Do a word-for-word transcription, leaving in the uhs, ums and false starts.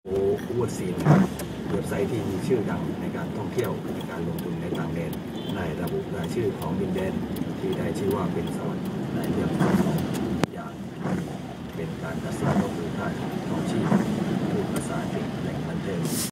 โอวูดซีนเว็บไซต์ที่มีชื่อดังในการท่องเที่ยวในการลงทุนในต่างแดนได้ระบุรายชื่อของดินแดนที่ได้ชื่อว่าเป็นสวรรค์ในเรื่องของอย่างเป็นการตัดสินก็คือท่านของชีพผู้ภาษาอังกฤษแหล่งบันเทิง